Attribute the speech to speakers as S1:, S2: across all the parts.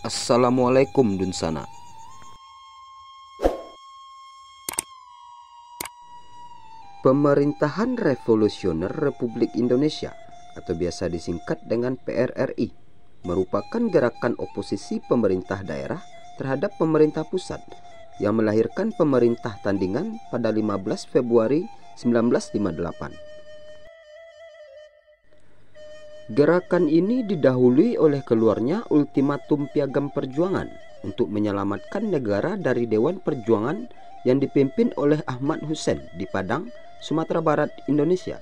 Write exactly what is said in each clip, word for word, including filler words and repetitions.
S1: Assalamualaikum Dunsana. Pemerintahan Revolusioner Republik Indonesia atau biasa disingkat dengan P R R I merupakan gerakan oposisi pemerintah daerah terhadap pemerintah pusat yang melahirkan pemerintah tandingan pada lima belas Februari seribu sembilan ratus lima puluh delapan. Gerakan ini didahului oleh keluarnya ultimatum Piagam Perjuangan untuk menyelamatkan negara dari Dewan Perjuangan yang dipimpin oleh Ahmad Hussein di Padang, Sumatera Barat, Indonesia.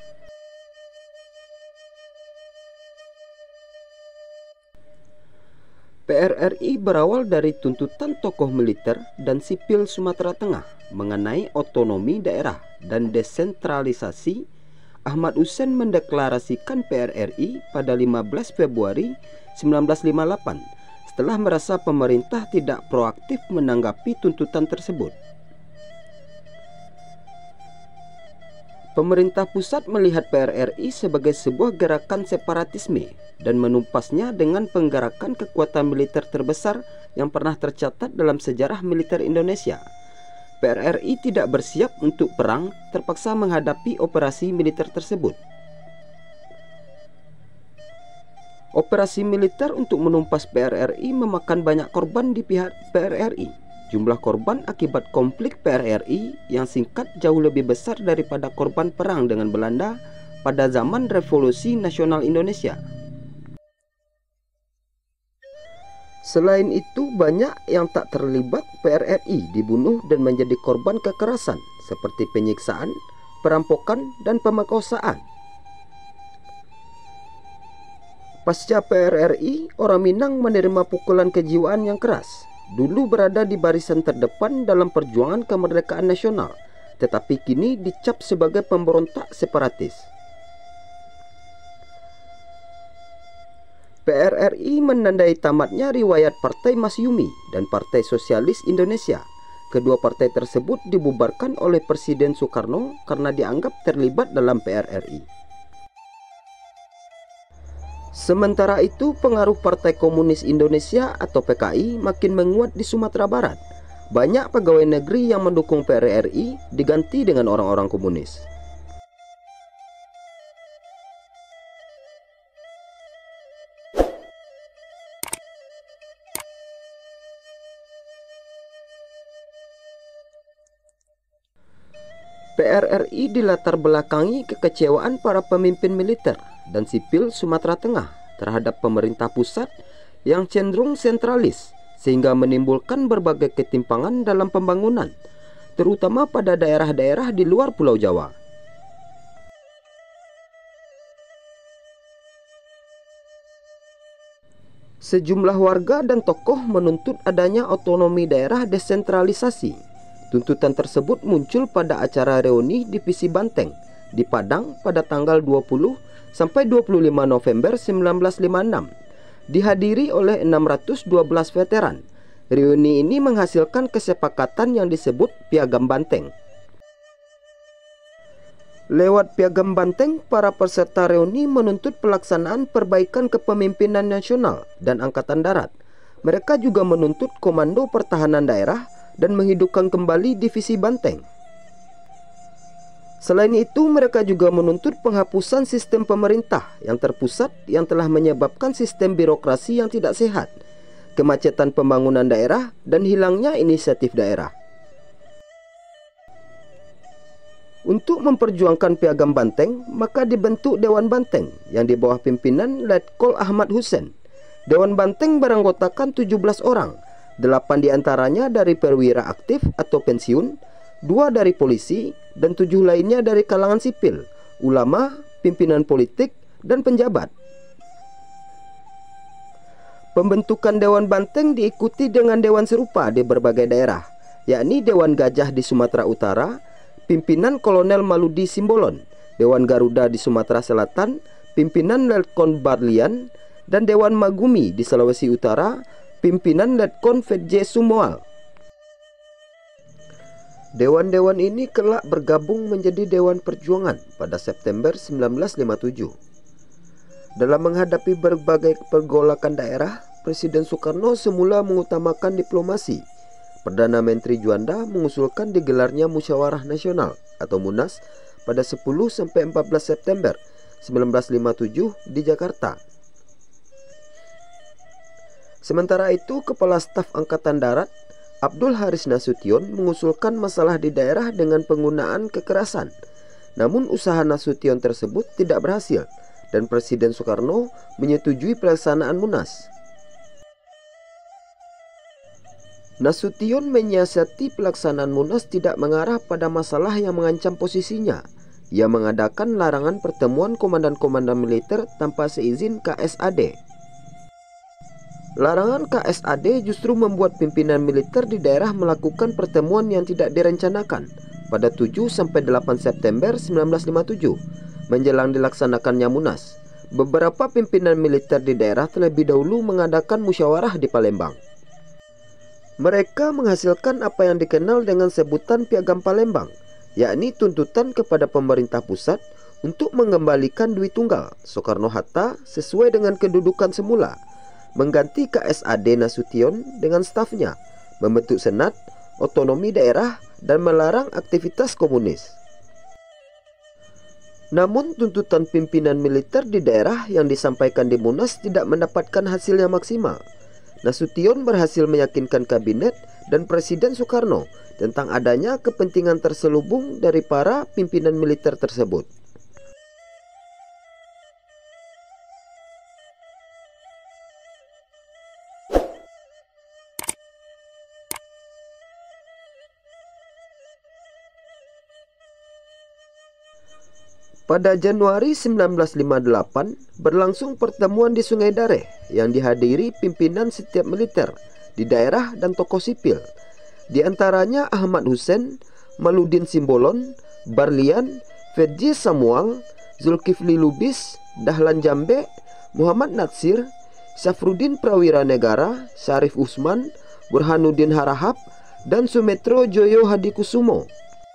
S1: P R R I berawal dari tuntutan tokoh militer dan sipil Sumatera Tengah mengenai otonomi daerah dan desentralisasi. Ahmad Hussein mendeklarasikan P R R I pada lima belas Februari seribu sembilan ratus lima puluh delapan setelah merasa pemerintah tidak proaktif menanggapi tuntutan tersebut. Pemerintah pusat melihat P R R I sebagai sebuah gerakan separatisme dan menumpasnya dengan penggerakan kekuatan militer terbesar yang pernah tercatat dalam sejarah militer Indonesia. P R R I tidak bersiap untuk perang, terpaksa menghadapi operasi militer tersebut. Operasi militer untuk menumpas P R R I memakan banyak korban di pihak P R R I. Jumlah korban akibat konflik P R R I yang singkat jauh lebih besar daripada korban perang dengan Belanda pada zaman Revolusi Nasional Indonesia. Selain itu, banyak yang tak terlibat P R R I dibunuh dan menjadi korban kekerasan seperti penyiksaan, perampokan, dan pemerkosaan. Pasca P R R I, orang Minang menerima pukulan kejiwaan yang keras. Dulu berada di barisan terdepan dalam perjuangan kemerdekaan nasional, tetapi kini dicap sebagai pemberontak separatis. P R R I menandai tamatnya riwayat Partai Masyumi dan Partai Sosialis Indonesia. Kedua partai tersebut dibubarkan oleh Presiden Soekarno karena dianggap terlibat dalam P R R I. Sementara itu, pengaruh Partai Komunis Indonesia atau P K I makin menguat di Sumatera Barat. Banyak pegawai negeri yang mendukung P R R I diganti dengan orang-orang komunis. P R R I dilatar belakangi kekecewaan para pemimpin militer dan sipil Sumatera Tengah terhadap pemerintah pusat yang cenderung sentralis sehingga menimbulkan berbagai ketimpangan dalam pembangunan, terutama pada daerah-daerah di luar Pulau Jawa. Sejumlah warga dan tokoh menuntut adanya otonomi daerah desentralisasi. Tuntutan tersebut muncul pada acara reuni Divisi Banteng di Padang pada tanggal dua puluh sampai dua puluh lima November seribu sembilan ratus lima puluh enam. Dihadiri oleh enam ratus dua belas veteran. Reuni ini menghasilkan kesepakatan yang disebut Piagam Banteng. Lewat Piagam Banteng, para peserta reuni menuntut pelaksanaan perbaikan kepemimpinan nasional dan angkatan darat. Mereka juga menuntut Komando Pertahanan Daerah dan menghidupkan kembali Divisi Banteng. Selain itu, mereka juga menuntut penghapusan sistem pemerintah yang terpusat yang telah menyebabkan sistem birokrasi yang tidak sehat, kemacetan pembangunan daerah, dan hilangnya inisiatif daerah. Untuk memperjuangkan Piagam Banteng, maka dibentuk Dewan Banteng yang di bawah pimpinan Letkol Ahmad Hussein. Dewan Banteng beranggotakan tujuh belas orang, delapan diantaranya dari perwira aktif atau pensiun, dua dari polisi, dan tujuh lainnya dari kalangan sipil, ulama, pimpinan politik, dan penjabat. Pembentukan Dewan Banteng diikuti dengan dewan serupa di berbagai daerah, yakni Dewan Gajah di Sumatera Utara, pimpinan Kolonel Maludi Simbolon, Dewan Garuda di Sumatera Selatan, pimpinan Letkon Barlian, dan Dewan Magumi di Sulawesi Utara, pimpinan Letkon Fedje Sumoal. Dewan-dewan ini kelak bergabung menjadi Dewan Perjuangan pada September seribu sembilan ratus lima puluh tujuh. Dalam menghadapi berbagai pergolakan daerah, Presiden Soekarno semula mengutamakan diplomasi. Perdana Menteri Juanda mengusulkan digelarnya Musyawarah Nasional atau Munas pada sepuluh sampai empat belas September seribu sembilan ratus lima puluh tujuh di Jakarta. Sementara itu, Kepala Staf Angkatan Darat Abdul Haris Nasution mengusulkan masalah di daerah dengan penggunaan kekerasan. Namun usaha Nasution tersebut tidak berhasil dan Presiden Soekarno menyetujui pelaksanaan Munas. Nasution menyiasati pelaksanaan Munas tidak mengarah pada masalah yang mengancam posisinya. Ia mengadakan larangan pertemuan komandan-komandan militer tanpa seizin K S A D. Larangan K S A D justru membuat pimpinan militer di daerah melakukan pertemuan yang tidak direncanakan pada tujuh sampai delapan September seribu sembilan ratus lima puluh tujuh menjelang dilaksanakannya Munas. Beberapa pimpinan militer di daerah terlebih dahulu mengadakan musyawarah di Palembang. Mereka menghasilkan apa yang dikenal dengan sebutan Piagam Palembang, yakni tuntutan kepada pemerintah pusat untuk mengembalikan Dwi Tunggal Soekarno-Hatta sesuai dengan kedudukan semula, mengganti K S A D Nasution dengan stafnya, membentuk senat, otonomi daerah, dan melarang aktivitas komunis. Namun tuntutan pimpinan militer di daerah yang disampaikan di Munas tidak mendapatkan hasil yang maksimal. Nasution berhasil meyakinkan kabinet dan Presiden Soekarno tentang adanya kepentingan terselubung dari para pimpinan militer tersebut. Pada Januari seribu sembilan ratus lima puluh delapan berlangsung pertemuan di Sungai Dareh yang dihadiri pimpinan setiap militer di daerah dan tokoh sipil. Di antaranya Ahmad Hussein, Maludin Simbolon, Barlian, Fedji Samuel, Zulkifli Lubis, Dahlan Jambe, Muhammad Natsir, Syafruddin Prawira Negara, Syarif Usman, Burhanuddin Harahap, dan Sumetro Joyo Hadikusumo.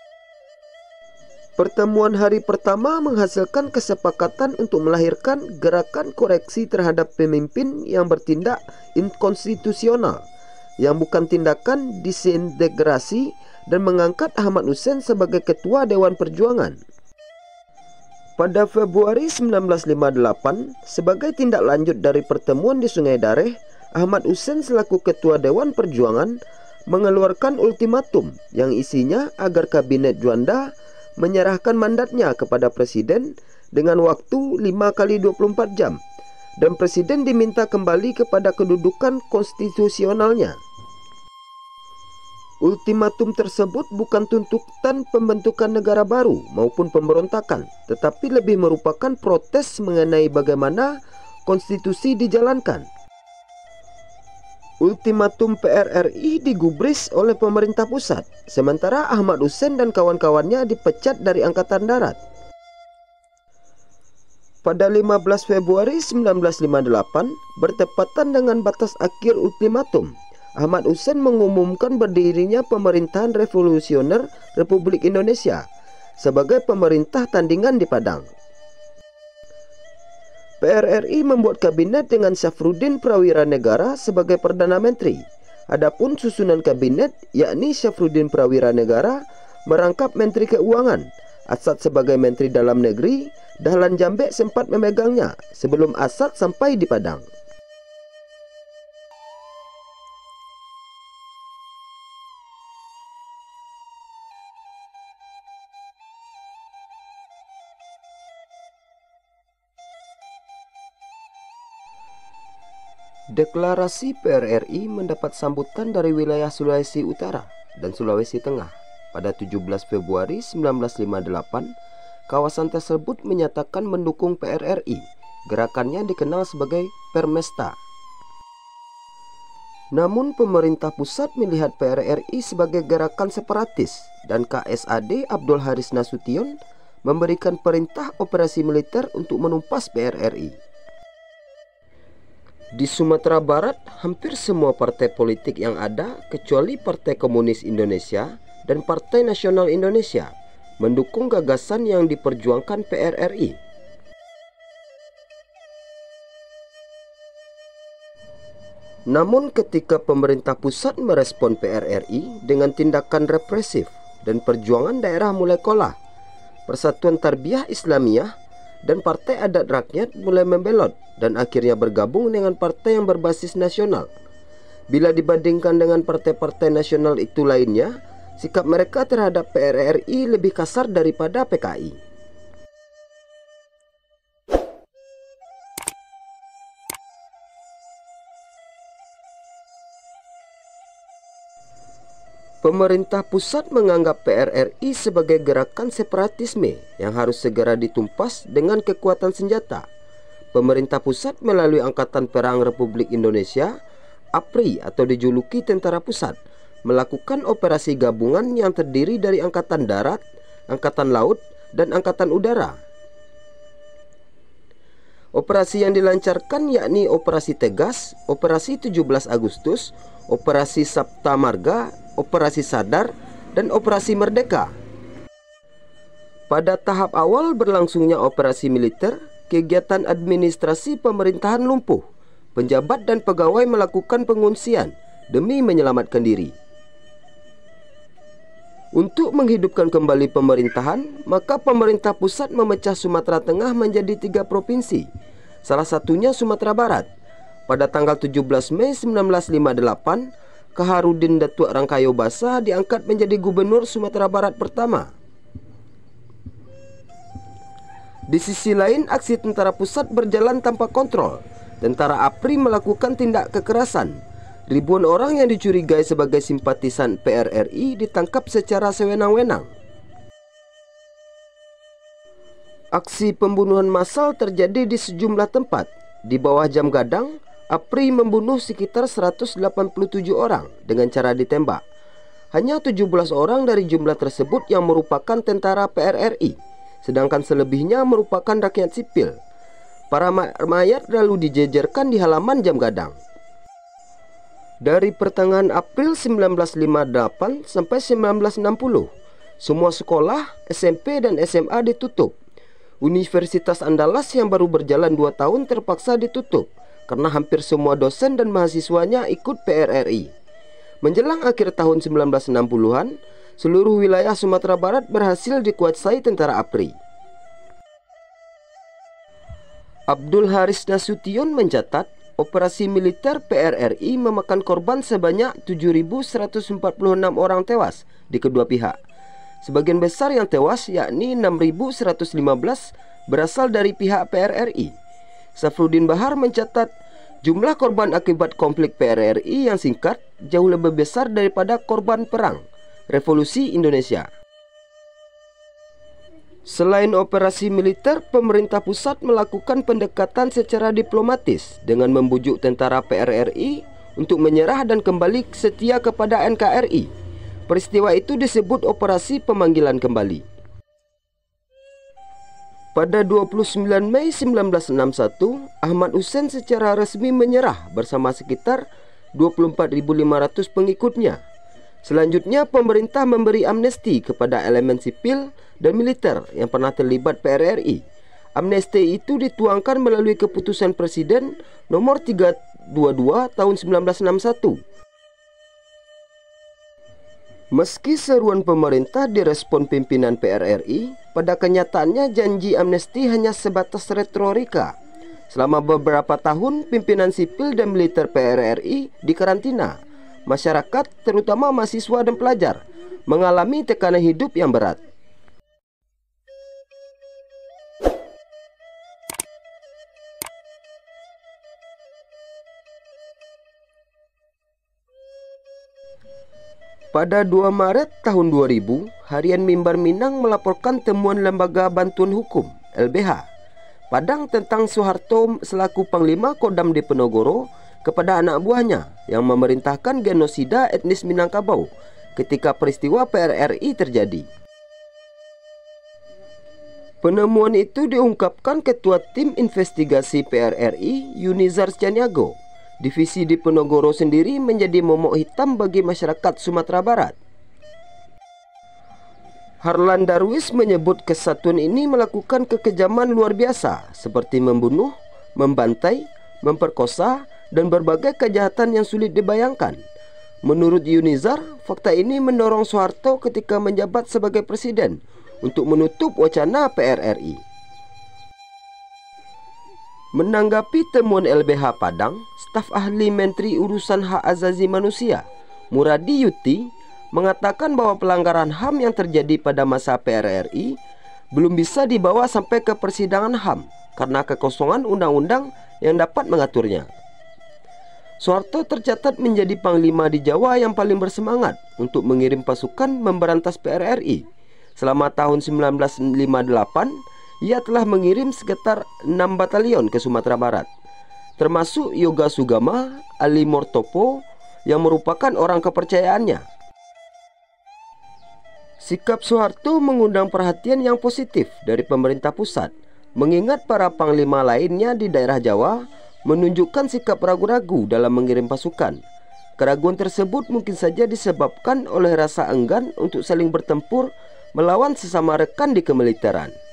S1: Pertemuan hari pertama menghasilkan kesepakatan untuk melahirkan gerakan koreksi terhadap pemimpin yang bertindak inkonstitusional, yang bukan tindakan disintegrasi, dan mengangkat Ahmad Hussein sebagai Ketua Dewan Perjuangan. Pada Februari seribu sembilan ratus lima puluh delapan, sebagai tindak lanjut dari pertemuan di Sungai Dareh, Ahmad Hussein selaku Ketua Dewan Perjuangan mengeluarkan ultimatum yang isinya agar Kabinet Juanda menyerahkan mandatnya kepada Presiden dengan waktu lima kali dua puluh empat jam, dan Presiden diminta kembali kepada kedudukan konstitusionalnya. Ultimatum tersebut bukan tuntutan pembentukan negara baru maupun pemberontakan, tetapi lebih merupakan protes mengenai bagaimana konstitusi dijalankan. Ultimatum P R R I digubris oleh pemerintah pusat, sementara Ahmad Hussein dan kawan-kawannya dipecat dari Angkatan Darat. Pada lima belas Februari seribu sembilan ratus lima puluh delapan, bertepatan dengan batas akhir ultimatum, Ahmad Hussein mengumumkan berdirinya Pemerintahan Revolusioner Republik Indonesia sebagai pemerintah tandingan di Padang. P R R I membuat kabinet dengan Syafruddin Prawira Negara sebagai Perdana Menteri. Adapun susunan kabinet, yakni Syafruddin Prawira Negara merangkap Menteri Keuangan, Asad sebagai Menteri Dalam Negeri, Dahlan Jambe sempat memegangnya sebelum Asad sampai di Padang. Deklarasi P R R I mendapat sambutan dari wilayah Sulawesi Utara dan Sulawesi Tengah. Pada tujuh belas Februari seribu sembilan ratus lima puluh delapan, kawasan tersebut menyatakan mendukung P R R I. Gerakannya dikenal sebagai Permesta. Namun pemerintah pusat melihat P R R I sebagai gerakan separatis, dan K S A D Abdul Haris Nasution memberikan perintah operasi militer untuk menumpas P R R I. Di Sumatera Barat, hampir semua partai politik yang ada, kecuali Partai Komunis Indonesia dan Partai Nasional Indonesia, mendukung gagasan yang diperjuangkan P R R I. Namun ketika pemerintah pusat merespon P R R I dengan tindakan represif dan perjuangan daerah mulai kalah, Persatuan Tarbiyah Islamiyah dan Partai Adat Rakyat mulai membelot dan akhirnya bergabung dengan partai yang berbasis nasional. Bila dibandingkan dengan partai-partai nasional itu lainnya, sikap mereka terhadap P R R I lebih kasar daripada P K I. Pemerintah pusat menganggap P R R I sebagai gerakan separatisme yang harus segera ditumpas dengan kekuatan senjata. Pemerintah pusat melalui Angkatan Perang Republik Indonesia, A P R I atau dijuluki Tentara Pusat, melakukan operasi gabungan yang terdiri dari Angkatan Darat, Angkatan Laut, dan Angkatan Udara. Operasi yang dilancarkan yakni Operasi Tegas, Operasi tujuh belas Agustus, Operasi Sabta Marga, Operasi Sadar, dan Operasi Merdeka. Pada tahap awal berlangsungnya operasi militer, kegiatan administrasi pemerintahan lumpuh. Penjabat dan pegawai melakukan pengungsian demi menyelamatkan diri. Untuk menghidupkan kembali pemerintahan, maka pemerintah pusat memecah Sumatera Tengah menjadi tiga provinsi, salah satunya Sumatera Barat. Pada tanggal tujuh belas Mei seribu sembilan ratus lima puluh delapan, Kaharudin Datuk Rangkayo Basa diangkat menjadi Gubernur Sumatera Barat pertama. Di sisi lain, aksi tentara pusat berjalan tanpa kontrol. Tentara A P R I melakukan tindak kekerasan. Ribuan orang yang dicurigai sebagai simpatisan P R R I ditangkap secara sewenang-wenang. Aksi pembunuhan massal terjadi di sejumlah tempat. Di bawah jam gadang, A P R I membunuh sekitar seratus delapan puluh tujuh orang dengan cara ditembak. Hanya tujuh belas orang dari jumlah tersebut yang merupakan tentara P R R I, sedangkan selebihnya merupakan rakyat sipil. Para mayat lalu dijejerkan di halaman jam gadang. Dari pertengahan April seribu sembilan ratus lima puluh delapan sampai seribu sembilan ratus enam puluh, semua sekolah, S M P dan S M A ditutup. Universitas Andalas yang baru berjalan dua tahun terpaksa ditutup karena hampir semua dosen dan mahasiswanya ikut P R R I. Menjelang akhir tahun seribu sembilan ratus enam puluhan, seluruh wilayah Sumatera Barat berhasil dikuasai tentara A P R I. Abdul Haris Nasution mencatat, operasi militer P R R I memakan korban sebanyak tujuh ribu seratus empat puluh enam orang tewas di kedua pihak. Sebagian besar yang tewas, yakni enam ribu seratus lima belas, berasal dari pihak P R R I. Safruddin Bahar mencatat, jumlah korban akibat konflik P R R I yang singkat jauh lebih besar daripada korban perang Revolusi Indonesia. Selain operasi militer, pemerintah pusat melakukan pendekatan secara diplomatis dengan membujuk tentara P R R I untuk menyerah dan kembali setia kepada N K R I. Peristiwa itu disebut Operasi Pemanggilan Kembali. Pada dua puluh sembilan Mei seribu sembilan ratus enam puluh satu, Ahmad Hussein secara resmi menyerah bersama sekitar dua puluh empat ribu lima ratus pengikutnya. Selanjutnya, pemerintah memberi amnesti kepada elemen sipil dan militer yang pernah terlibat P R R I. Amnesti itu dituangkan melalui keputusan Presiden nomor tiga ratus dua puluh dua tahun seribu sembilan ratus enam puluh satu. Meski seruan pemerintah direspon pimpinan P R R I, pada kenyataannya janji amnesti hanya sebatas retorika. Selama beberapa tahun, pimpinan sipil dan militer P R R I dikarantina. Masyarakat, terutama mahasiswa dan pelajar, mengalami tekanan hidup yang berat. Pada dua Maret tahun dua ribu, Harian Mimbar Minang melaporkan temuan Lembaga Bantuan Hukum L B H Padang tentang Soeharto selaku Panglima Kodam Diponegoro kepada anak buahnya yang memerintahkan genosida etnis Minangkabau ketika peristiwa P R R I terjadi. Penemuan itu diungkapkan Ketua Tim Investigasi P R R I, Yunizar Caniago. Divisi Diponegoro sendiri menjadi momok hitam bagi masyarakat Sumatera Barat. Harlan Darwis menyebut kesatuan ini melakukan kekejaman luar biasa seperti membunuh, membantai, memperkosa, dan berbagai kejahatan yang sulit dibayangkan. Menurut Yunizar, fakta ini mendorong Soeharto ketika menjabat sebagai presiden untuk menutup wacana P R R I. Menanggapi temuan L B H Padang, staf ahli Menteri Urusan Hak Asasi Manusia, Muradi Yuti, mengatakan bahwa pelanggaran H A M yang terjadi pada masa P R R I belum bisa dibawa sampai ke persidangan H A M karena kekosongan undang-undang yang dapat mengaturnya. Soeharto tercatat menjadi panglima di Jawa yang paling bersemangat untuk mengirim pasukan memberantas P R R I. Selama tahun sembilan belas lima puluh delapan, ia telah mengirim sekitar enam batalion ke Sumatera Barat, termasuk Yoga Sugama Ali Mortopo yang merupakan orang kepercayaannya. Sikap Soeharto mengundang perhatian yang positif dari pemerintah pusat, mengingat para panglima lainnya di daerah Jawa menunjukkan sikap ragu-ragu dalam mengirim pasukan. Keraguan tersebut mungkin saja disebabkan oleh rasa enggan untuk saling bertempur melawan sesama rekan di kemiliteran.